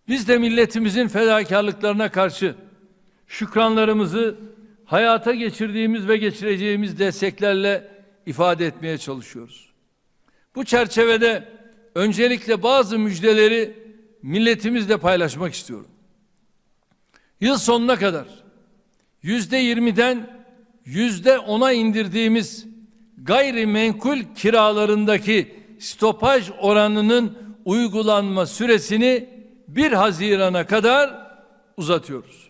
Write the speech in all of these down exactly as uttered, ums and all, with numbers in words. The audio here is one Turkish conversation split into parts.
Biz de milletimizin fedakarlıklarına karşı şükranlarımızı hayata geçirdiğimiz ve geçireceğimiz desteklerle ifade etmeye çalışıyoruz. Bu çerçevede öncelikle bazı müjdeleri milletimizle paylaşmak istiyorum. Yıl sonuna kadar yüzde yirmiden yüzde ona indirdiğimiz gayrimenkul kiralarındaki stopaj oranının uygulanma süresini bir Haziran'a kadar uzatıyoruz.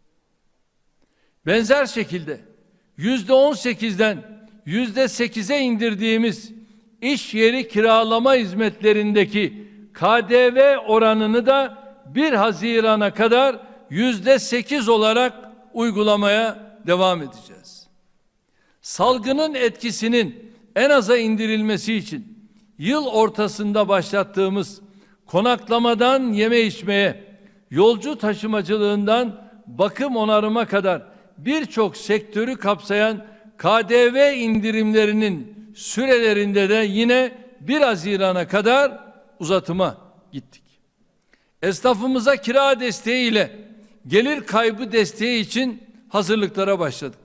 Benzer şekilde yüzde on sekizden yüzde sekize indirdiğimiz iş yeri kiralama hizmetlerindeki K D V oranını da bir Haziran'a kadar yüzde sekiz olarak uygulamaya devam edeceğiz. Salgının etkisinin en aza indirilmesi için yıl ortasında başlattığımız konaklamadan yeme içmeye, yolcu taşımacılığından bakım onarıma kadar birçok sektörü kapsayan K D V indirimlerinin sürelerinde de yine bir Haziran'a kadar uzatıma gittik. Esnafımıza kira desteği ile gelir kaybı desteği için hazırlıklara başladık.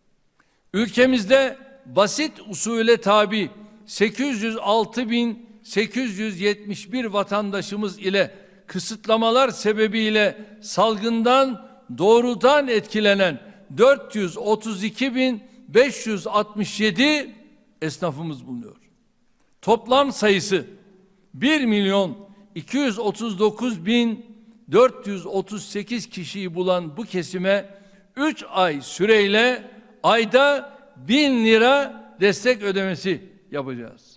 Ülkemizde basit usule tabi sekiz yüz altı bin sekiz yüz yetmiş bir vatandaşımız ile kısıtlamalar sebebiyle salgından doğrudan etkilenen dört yüz otuz iki bin beş yüz altmış yedi esnafımız bulunuyor. Toplam sayısı bir milyon iki yüz otuz dokuz bin dört yüz otuz sekiz kişiyi bulan bu kesime üç ay süreyle ayda bin lira destek ödemesi yapacağız.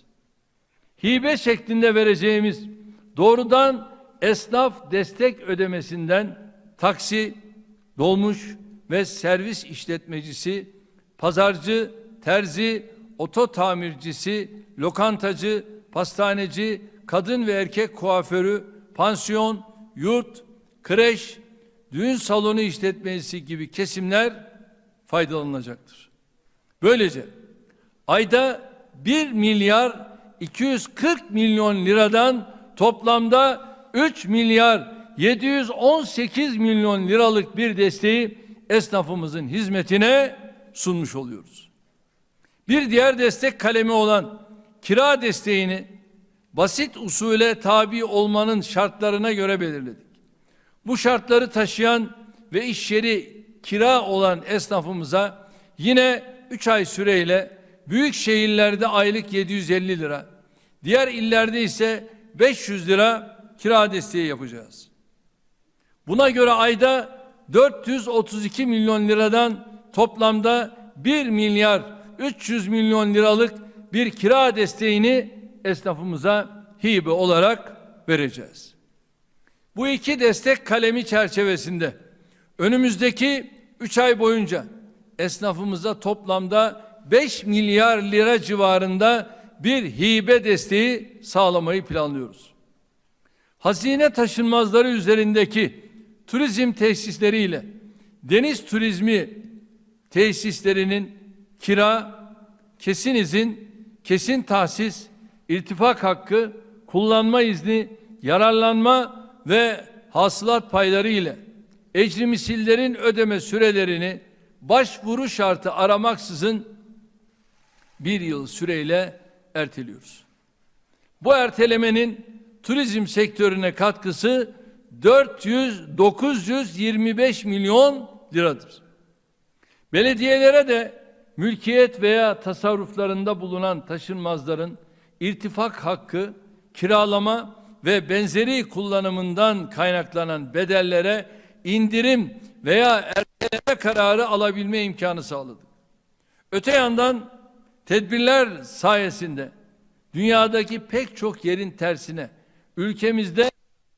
Hibe şeklinde vereceğimiz doğrudan esnaf destek ödemesinden taksi, dolmuş ve servis işletmecisi, pazarcı, terzi, oto tamircisi, lokantacı, pastaneci, kadın ve erkek kuaförü, pansiyon, yurt, kreş, düğün salonu işletmecisi gibi kesimler faydalanacaktır. Böylece ayda bir milyar iki yüz kırk milyon liradan toplamda üç milyar yedi yüz on sekiz milyon liralık bir desteği esnafımızın hizmetine sunmuş oluyoruz. Bir diğer destek kalemi olan kira desteğini basit usule tabi olmanın şartlarına göre belirledik. Bu şartları taşıyan ve iş yeri kira olan esnafımıza yine üç ay süreyle büyük şehirlerde aylık yedi yüz elli lira, diğer illerde ise beş yüz lira kira desteği yapacağız. Buna göre ayda dört yüz otuz iki milyon liradan toplamda bir milyar üç yüz milyon liralık bir kira desteğini esnafımıza hibe olarak vereceğiz. Bu iki destek kalemi çerçevesinde önümüzdeki üç ay boyunca esnafımıza toplamda beş milyar lira civarında bir hibe desteği sağlamayı planlıyoruz. Hazine taşınmazları üzerindeki turizm tesisleriyle deniz turizmi tesislerinin kira, kesin izin, kesin tahsis, irtifak hakkı, kullanma izni, yararlanma ve hasılat payları ile ecri misillerin ödeme sürelerini başvuru şartı aramaksızın bir yıl süreyle erteliyoruz. Bu ertelemenin turizm sektörüne katkısı dört yüz dokuz yüz yirmi beş milyon liradır. Belediyelere de mülkiyet veya tasarruflarında bulunan taşınmazların irtifak hakkı, kiralama ve benzeri kullanımından kaynaklanan bedellere indirim veya erteleme kararı alabilme imkanı sağladık. Öte yandan tedbirler sayesinde dünyadaki pek çok yerin tersine ülkemizde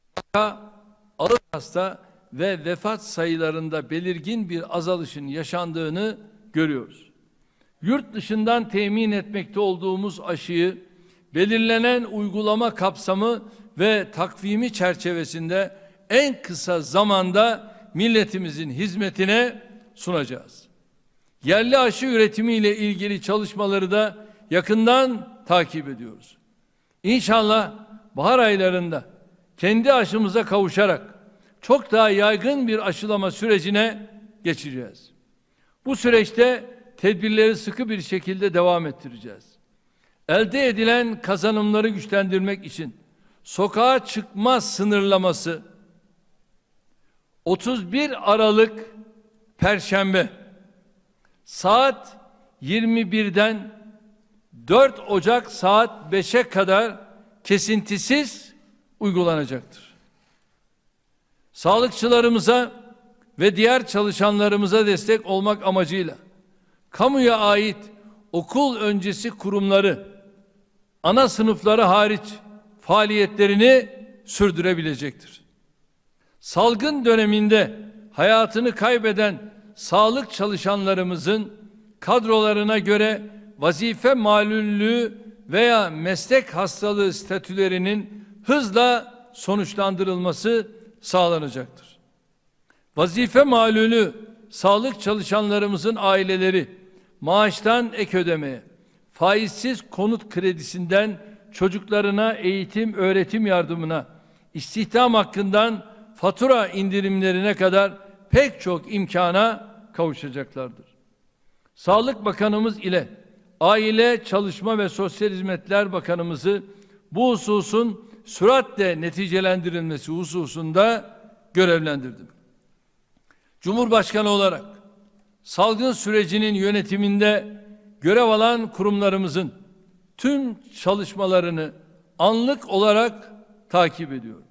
ağır hasta ve vefat sayılarında belirgin bir azalışın yaşandığını görüyoruz. Yurt dışından temin etmekte olduğumuz aşıyı belirlenen uygulama kapsamı ve takvimi çerçevesinde en kısa zamanda milletimizin hizmetine sunacağız. Yerli aşı üretimiyle ilgili çalışmaları da yakından takip ediyoruz. İnşallah bahar aylarında kendi aşımıza kavuşarak çok daha yaygın bir aşılama sürecine geçeceğiz. Bu süreçte tedbirleri sıkı bir şekilde devam ettireceğiz. Elde edilen kazanımları güçlendirmek için sokağa çıkma sınırlaması otuz bir Aralık Perşembe saat yirmi birden dört Ocak saat beşe kadar kesintisiz uygulanacaktır. Sağlıkçılarımıza ve diğer çalışanlarımıza destek olmak amacıyla kamuya ait okul öncesi kurumları ana sınıfları hariç faaliyetlerini sürdürebilecektir. Salgın döneminde hayatını kaybeden sağlık çalışanlarımızın kadrolarına göre vazife malulluğu veya meslek hastalığı statülerinin hızla sonuçlandırılması sağlanacaktır. Vazife malulü sağlık çalışanlarımızın aileleri maaştan ek ödemeye, faizsiz konut kredisinden çocuklarına eğitim öğretim yardımına, istihdam hakkından fatura indirimlerine kadar pek çok imkana kavuşacaklardır. Sağlık Bakanımız ile Aile, Çalışma ve Sosyal Hizmetler Bakanımızı bu hususun süratle neticelendirilmesi hususunda görevlendirdim. Cumhurbaşkanı olarak salgın sürecinin yönetiminde görev alan kurumlarımızın tüm çalışmalarını anlık olarak takip ediyorum.